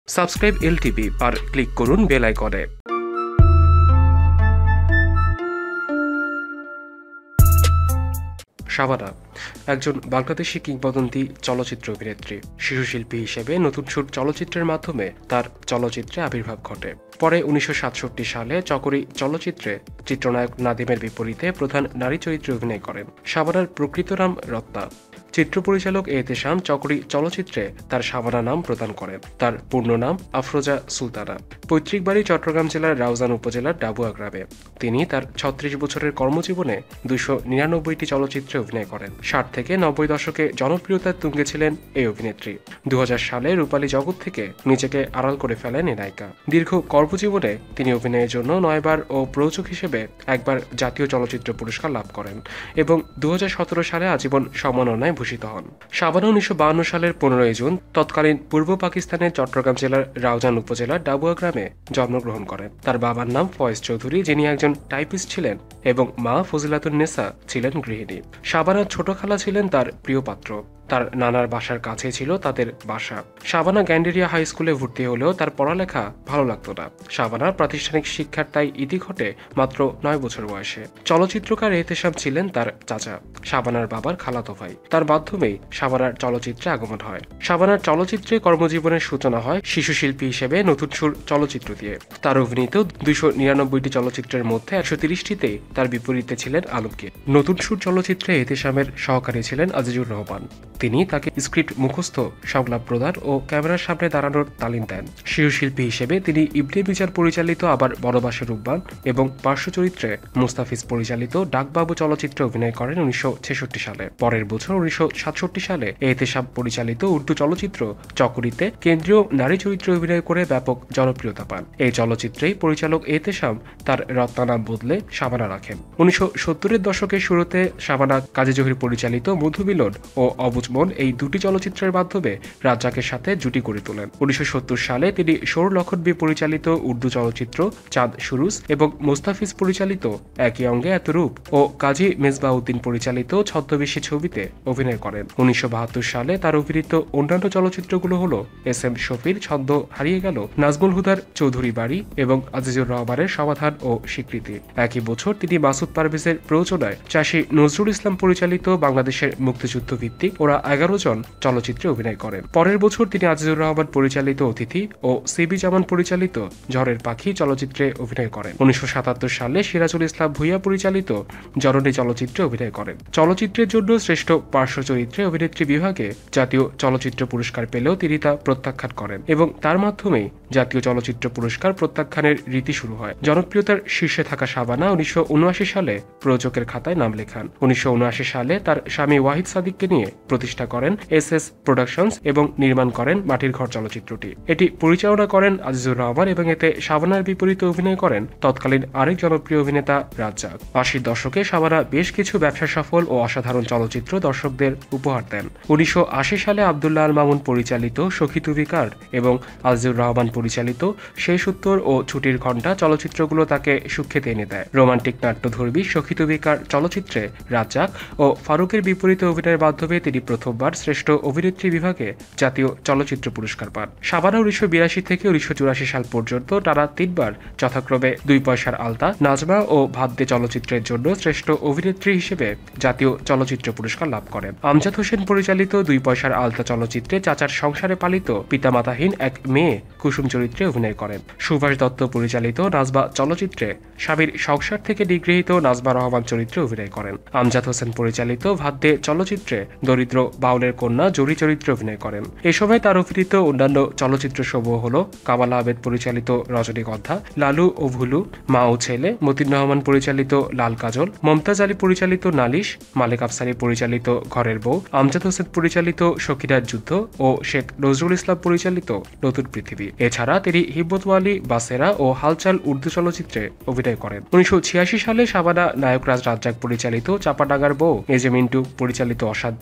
Subscribe LTV আর click করুন bell আইকনে। শাবানা একজন বাংলাদেশি কিংবদন্তি চলচ্চিত্র অভিনেত্রী। শিশুশিল্পী হিসেবে নতুন সুর চলচ্চিত্রের মাধ্যমে তার চলচ্চিত্রে আবির্ভাব ঘটে। পরে ১৯৬৭ সালে চকরি চলচ্চিত্রে চিত্রনায়ক নাদিমের বিপরীতে প্রধান নারী চরিত্রে অভিনয় করেন। শাবানার প্রকৃত নাম রত্না। চিত্র পরিচালক এহতেশাম চকরি চলচ্চিত্রে তার শাবানা নাম প্রদান করেন। তার পূর্ণ নাম আফরোজা সুলতানা। পৈতৃক বাড়ি চট্টগ্রাম জেলার রাউজান উপজেলার ডাবুয়া গ্রামে। তিনি তার ৩৬ বছরের কর্মজীবনে ২৯৯টি চলচ্চিত্রে অভিনয় করেন। ৬০ থেকে ৯০ দশকে জনপ্রিয়তার তুঙ্গে ছিলেন এই অভিনেত্রী। ২০০০ সালে রূপালী জগৎ থেকে নিজেকে আড়াল করে ফেলেন এই নায়িকা। দীর্ঘ কর্মজীবনে তিনি অভিনয়ের জন্য ৯ বার ও প্রযোজক হিসেবে একবার জাতীয় চলচ্চিত্র পুরস্কার লাভ করেন এবং ২০১৭ সালে আজীবন সম্মাননায় ভূষিত হন। শাবানা ১৯৫২ সালের ১৫ জুন তৎকালীন পূর্ব পাকিস্তানের চট্টগ্রাম জেলার রাউজান উপজেলার ডাবুয়া গ্রামে জন্মগ্রহণ করেন। তার বাবার নাম ফয়েজ চৌধুরী, যিনি একজন টাইপিস্ট ছিলেন, এবং মা ফজিলাতুন্নেসা ছিলেন গৃহিণী। শাবানার ছোট খালা ছিলেন তার প্রিয় পাত্র। তার নানার বাসার কাছে ছিল তাদের বাসা। শাবানা গ্যান্ডেরিয়া হাই স্কুলে ভর্তি হলেও তার পড়ালেখা ভালো লাগতো না। শাবানার প্রাতিষ্ঠানিক শিক্ষার তাই ইতি ঘটে মাত্র ৯ বছর বয়সে। চলচ্চিত্রকার এহতেশাম ছিলেন তার চাচা, শাবানার বাবার খালাতো ভাই। তার মাধ্যমেই শাবানার চলচ্চিত্রে আগমন হয়। শাবানার চলচ্চিত্রে কর্মজীবনের সূচনা হয় শিশু শিল্পী হিসেবে নতুন সুর চলচ্চিত্র দিয়ে। তার অভিনীত ২৯৯টি চলচ্চিত্রের মধ্যে ১৩০টিতে তার বিপরীতে ছিলেন আলমগীর। নতুন সুর চলচ্চিত্রে এহতেশামের সহকারী ছিলেন আজিজুর রহমান। তিনি তাকে স্ক্রিপ্ট মুখস্থ, সংলাপ প্রদান ও ক্যামেরার সামনে দাঁড়ানোর তালিম দেন। শিশুশিল্পী হিসেবে তিনি ইবনে মিজান পরিচালিত আবার বড়বাসের রূপবান এবং পার্শ্ব চরিত্রে মুস্তাফিজ পরিচালিত ডাকবাবু চলচ্চিত্রে অভিনয় করেন ১৯৬৬ সালে। পরের বছর ১৯৬৭ সালে এহতেশাম পরিচালিত উর্দু চলচ্চিত্র চকরিতে কেন্দ্রীয় নারী চরিত্রে অভিনয় করে ব্যাপক জনপ্রিয়তা পান। এই চলচ্চিত্রেই পরিচালক এহতেশাম তার রত্না নাম বদলে শাবানা রাখেন। ১৯৭০-এর দশকের শুরুতে শাবানা কাজী জহির পরিচালিত মধুমিলন ও অবুজ মন এই দুটি চলচ্চিত্রের মাধ্যমে রাজ্জাকের সাথে জুটি গড়ে তোলেন। ১৯৭০ সালে তিনি সৌর লক্ষণবী পরিচালিত উর্দু চলচ্চিত্র চাঁদ সুরুজ এবং মুস্তাফিজ পরিচালিত একই অঙ্গে এত রূপ ও কাজী মেজবাউদ্দিন পরিচালিত ছদ্মবেশী ছবিতে অভিনয় করেন। ১৯৭২ সালে তার অভিনীত অন্যান্য চলচ্চিত্রগুলো হল এস এম শফির ছন্দ হারিয়ে গেল, নাজমুল হুদার চৌধুরী বাড়ি এবং আজিজুর রহমানের সমাধান ও স্বীকৃতি। একই বছর তিনি মাসুদ পারভেজের প্রযোজনায় চাষী নজরুল ইসলাম পরিচালিত বাংলাদেশের মুক্তিযুদ্ধ ভিত্তিক ওরা ১১ জন চলচ্চিত্রে অভিনয় করেন। পরের বছর তিনি আজিজুর রহমান পরিচালিত অতিথি ও সিবি জামান পরিচালিত ঝড়ের পাখি চলচ্চিত্রে অভিনয় করেন। ১৯৭৭ সালে সিরাজুল ইসলাম ভূঁইয়া পরিচালিত জননী চলচ্চিত্রে অভিনয় করেন। চলচ্চিত্রের জন্য শ্রেষ্ঠ পার্শ্ব চরিত্রে অভিনেত্রী বিভাগে জাতীয় চলচ্চিত্র পুরস্কার পেলেও তিনি তা প্রত্যাখ্যান করেন এবং তার মাধ্যমেই জাতীয় চলচ্চিত্র পুরস্কার প্রত্যাখ্যানের রীতি শুরু হয়। জনপ্রিয়তার শীর্ষে থাকা শাবানা ১৯৭৯ সালে প্রযোজকের খাতায় নাম লেখান। ১৯৭৯ সালে তার স্বামী ওয়াহিদ সাদিককে নিয়ে প্রতিষ্ঠা করেন এস প্রোডাকশনস এবং নির্মাণ করেন মাটির ঘর চলচ্চিত্রটি। এটি পরিচালনা করেন আজিজুর রহমান এবং এতে শাবানার বিপরীতে অভিনয় করেন তৎকালীন আরেক জনপ্রিয় অভিনেতা রাজ্জাক। ৮০ দশকে শাবানা বেশ কিছু ব্যবসা সফল ও অসাধারণ চলচ্চিত্র দর্শকদের উপহার দেন। ১৯৮০ সালে আব্দুল্লাহ আল মামুন পরিচালিত সখী তুবি কার এবং আজিজুর রহমান পরিচালিত শেষ উত্তর ও ছুটির ঘণ্টা চলচ্চিত্রগুলো তাকে সুখ্যাতি এনে দেয়। রোমান্টিক নাট্যধর্মী সখী তুবি কার চলচ্চিত্রে রাজ্জাক ও ফারুকের বিপরীতে অভিনয়ের মাধ্যমে তিনি প্রথমবার শ্রেষ্ঠ অভিনেত্রী বিভাগে জাতীয় চলচ্চিত্র পুরস্কার পান। শাবানা ১৯৮২ থেকে ১৯৮৪ সাল পর্যন্ত টানা ৩বার যথাক্রমে ২ পয়সার আলতা, নাজমা ও ভাত দে চলচ্চিত্রের জন্য শ্রেষ্ঠ অভিনেত্রী হিসেবে জাতীয় চলচ্চিত্র পুরস্কার লাভ করেন। আমজাদ হোসেন পরিচালিত ২ পয়সার আলতা চলচ্চিত্রে চাচার সংসারে পালিত পিতামাতাহীন এক মেয়ে কুসুম চরিত্রে অভিনয় করেন। সুভাষ দত্ত পরিচালিত নাজমা চলচ্চিত্রে স্বামীর সংসার থেকে নিগৃহীত নাজমা রহমান চরিত্রে অভিনয় করেন। আমজাদ হোসেন পরিচালিত ভাত দে চলচ্চিত্রে দরিদ্র বাউলের কন্যা জরি চরিত্রে অভিনয় করেন। এ সময় তার অভিনীত অন্যান্য চলচ্চিত্র সমূহ হল কামাল আহমেদ পরিচালিত রজনীগন্ধা, লালু ও ভুলু, মা ও ছেলে, মতিন রহমান পরিচালিত লাল কাজল, মমতাজ আলী পরিচালিত নালিশ, মালেক আফসারি পরিচালিত ঘরের বউ, আমজাদ হোসেন পরিচালিত সখিরার যুদ্ধ ও শেখ নজরুল ইসলাম পরিচালিত নতুন পৃথিবী। এছাড়া তিনি হিব্বত ওয়ালি, বাসেরা ও হালচাল উর্দু চলচ্চিত্রে অভিনয় করেন। ১৯৮৬ সালে শাবানা নায়ক রাজ্জাক পরিচালিত চাপাডাঙ্গার বউ, এজে মিন্টু পরিচালিত অশান্তি এবং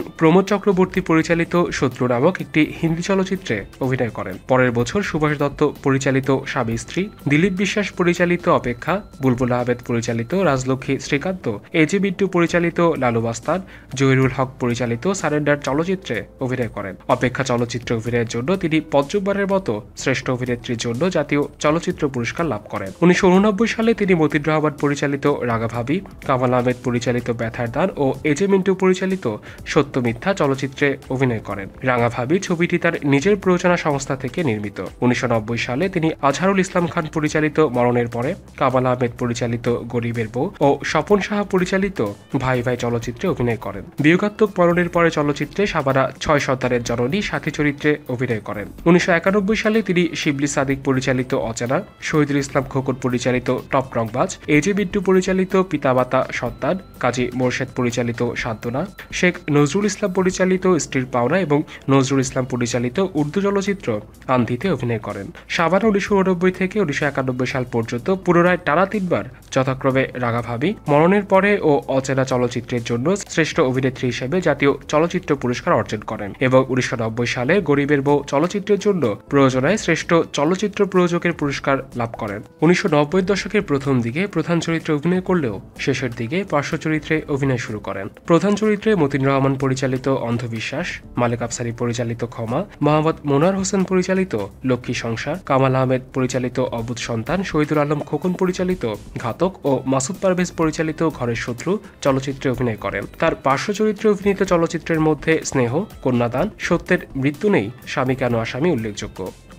প্রমোদ চক্রবর্তী পরিচালিত শত্রু নামক একটি হিন্দি চলচ্চিত্রে অভিনয় করেন। পরের বছর সুভাষ দত্ত পরিচালিত স্বামী স্ত্রী, দিলীপ বিশ্বাস পরিচালিত অপেক্ষা, বুলবুল আহমেদ পরিচালিত রাজলক্ষ্মী শ্রীকান্ত, এজে বিট্টু পরিচালিত লালু বাস্তান, জহিরুল হক পরিচালিত সারেন্ডার চলচ্চিত্রে অভিনয় করেন। অপেক্ষা চলচ্চিত্রে অভিনয়ের জন্য তিনি পঞ্চমবারের মতো শ্রেষ্ঠ অভিনেত্রীর জন্য জাতীয় চলচ্চিত্র পুরস্কার লাভ করেন। 1989 সালে তিনি মতিন রহমান পরিচালিত রাগা ভাবি, কামাল আহমেদ পরিচালিত ব্যথার দান ও এজে মিন্টু পরিচালিত সত্য মিথ্যা চলচ্চিত্রে অভিনয় করেন। রাঙা ভাবি ছবিটি তার নিজের প্রযোজনা সংস্থা থেকে নির্মিত। 1990 সালে তিনি আজহারুল ইসলাম খান পরিচালিত মরণের পরে, কামাল আহমেদ পরিচালিত গরিবের বউ ও স্বপন সাহা পরিচালিত ভাই ভাই চলচ্চিত্রে অভিনয় করেন। বিয়োগাত্মক মরণের পরে চলচ্চিত্রে সাবানা 6 সন্তানের জননী সাথী চরিত্রে অভিনয় করেন। 1991 সালে তিনি শিবলি সাদিক পরিচালিত অচেনা, শহীদুল ইসলাম খোকন পরিচালিত টপ রংবাজ, এজে বিট্টু পরিচালিত পিতামাতা সন্তান, কাজী মোরশেদ পরিচালিত সান্ত্বনা, শেখ নজরুল ইসলাম পরিচালিত স্ত্রীর পাওনা এবং নজরুল ইসলাম পরিচালিত উর্দু চলচ্চিত্র আন্ধিতে অভিনয় করেন। সাবানা 1989 থেকে 1991 সাল পর্যন্ত পুনরায় টানা 3 বার যথাক্রমে রাগা ভাবি, মরণের পরে ও অচেনা চলচ্চিত্রের জন্য শ্রেষ্ঠ অভিনেত্রী হিসেবে জাতীয় চলচ্চিত্র পুরস্কার অর্জন করেন এবং 1990 সালে গরিবের বউ চলচ্চিত্রের জন্য প্রযোজনায় শ্রেষ্ঠ চলচ্চিত্র প্রযোজকের পুরস্কার লাভ করেন। 1990 দশকের প্রথম দিকে প্রধান চরিত্রে অভিনয় করলেও শেষের দিকে পার্শ্ব চরিত্রে অভিনয় শুরু করেন। প্রধান চরিত্রে মতিন রহমান পরিচালিত অন্ধবিশ্বাস, মালিক আফসারি পরিচালিত ক্ষমা, মোহাম্মদ মোনার হোসেন পরিচালিত লক্ষ্মী সংসার, কামাল আহমেদ পরিচালিত অবুধ সন্তান, শহীদুল আলম খোকন পরিচালিত ঘাতক ও মাসুদ পারভেজ পরিচালিত ঘরের শত্রু চলচ্চিত্রে অভিনয় করেন। তার পার্শ্ব চরিত্রে অভিনীত চলচ্চিত্রের মধ্যে স্নেহ, কন্যাদান, সত্যের মৃত্যু নেই, স্বামী কেন আসামি উল্লেখযোগ্য।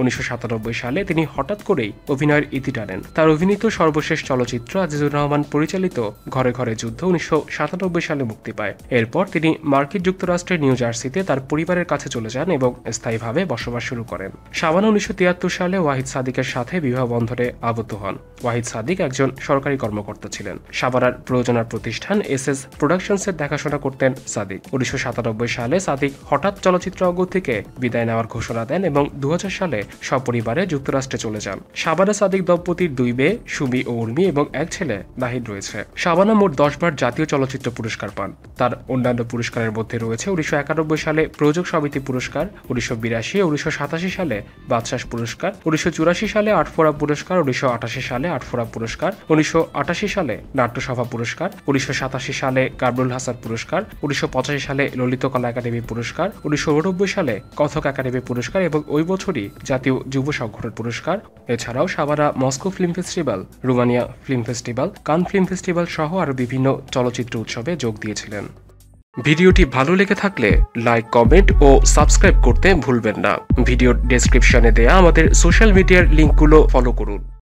1997 সালে তিনি হঠাৎ করেই অভিনয়ের ইতি টানেন। তার অভিনীত সর্বশেষ চলচ্চিত্র আজিজুর রহমান পরিচালিত ঘরে ঘরে যুদ্ধ 1997 সালে মুক্তি পায়। এরপর তিনি মার্কিন যুক্তরাষ্ট্রের নিউ জার্সিতে তার পরিবারের কাছে চলে যান এবং স্থায়ীভাবে বসবাস শুরু করেন। সাবানা 1973 সালে ওয়াহিদ সাদিকের সাথে বিবাহ বন্ধনে আবদ্ধ হন। ওয়াহিদ সাদিক একজন সরকারি কর্মকর্তা ছিলেন। সাবানার প্রযোজনা প্রতিষ্ঠান এসএস প্রোডাকশনসের দেখাশোনা করতেন সাদিক। 1997 সালে সাদিক হঠাৎ চলচ্চিত্র জগৎ থেকে বিদায় নেওয়ার ঘোষণা দেন এবং 2000 সালে সপরিবারে যুক্তরাষ্ট্রে চলে যান। সাবানা সাদিক দম্পতির 2 মেয়ে সুমি ও উর্মি এবং 1 ছেলে নাহিদ রয়েছে। সাবানা মোট 10 বার জাতীয় চলচ্চিত্র পুরস্কার পান। তার অন্যান্য পুরস্কারের মধ্যে রয়েছে 1991 সালে প্রযোজক সমিতি পুরস্কার, 1982 ও 1987 সালে বাদশাহ পুরস্কার, 1984 সালে আটফোড়া পুরস্কার, 1988 সালে আটফোড়া পুরস্কার, 1988 সালে নাট্যসভা পুরস্কার, 1987 সালে কামরুল হাসান পুরস্কার, 1985 সালে ললিত কলা একাডেমি পুরস্কার, 1989 সালে কথক একাডেমি পুরস্কার এবং ওই বছরই জাতীয় যুব সংগঠন পুরস্কার। এছাড়াও Shabana Moscow film festival, Romania film festival, Cannes film festival সহ আরও বিভিন্ন চলচ্চিত্র উৎসবে যোগ দিয়েছিলেন। ভিডিওটি ভালো লেগে থাকলে লাইক, কমেন্ট ও সাবস্ক্রাইব করতে ভুলবেন না। ভিডিওর ডেসক্রিপশনে দেয়া আমাদের সোশ্যাল মিডিয়ার লিঙ্কগুলো ফলো করুন।